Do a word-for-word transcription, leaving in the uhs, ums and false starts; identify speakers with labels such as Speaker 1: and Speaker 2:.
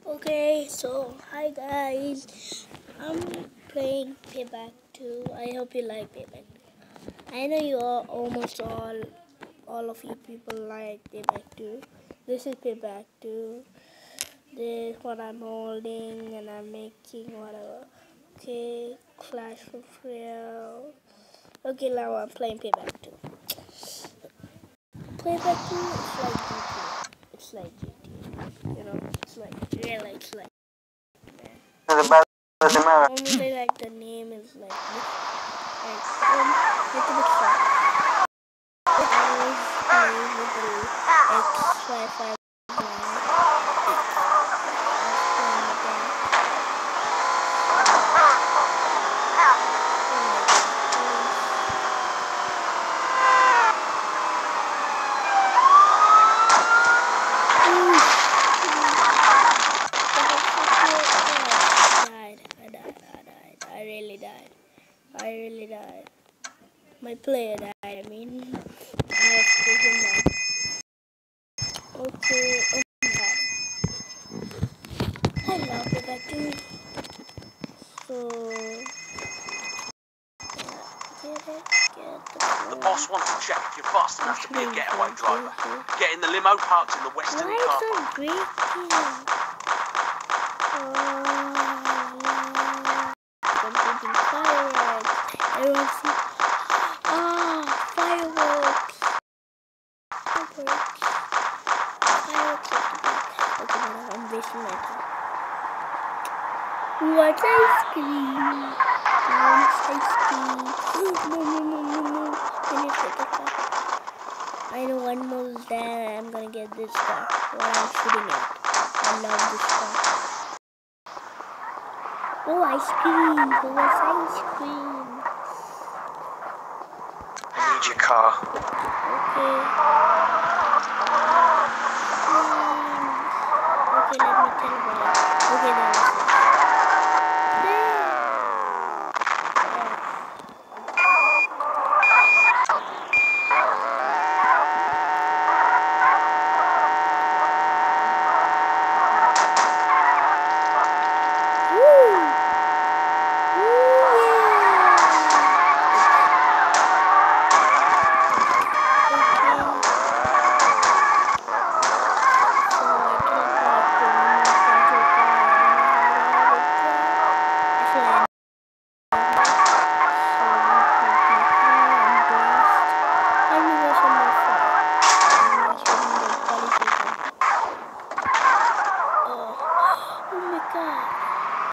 Speaker 1: Okay, so hi guys, I'm playing Payback two. I hope you like Payback two. I know you all, almost all, all of you people like Payback two. This is Payback two. This is what I'm holding and I'm making whatever. Okay, Clash of Real. Okay, now I'm playing Payback two. Payback two is like G T A. It's like G T A. You know, it's like really, it's like. Only like the name is like this, like um, little bit far. I was playing with the X five five I really died. I really died. My player died, I mean. I have proven that. Okay, open that. Hello, Payback two. So, get it, get the
Speaker 2: The boss wants to check if you're fast enough to be a getaway driver. Get in the limo parked in the western
Speaker 1: Why
Speaker 2: car
Speaker 1: is it
Speaker 2: park.
Speaker 1: breaking? Computing fireworks. Everyone see. Ah, fireworks. Fireworks. Fireworks. Okay, now I'm wasting my time. What ice cream? Wants ice cream. No, no, no, no, no. I need to get that. I know one more is there. I'm gonna get this car. What I'm shooting at. I love this car. Oh, ice cream. Who wants ice cream?
Speaker 2: I need your car.
Speaker 1: Okay. Mm. Okay, let me tell you what I... Okay, that was it. Oh my god.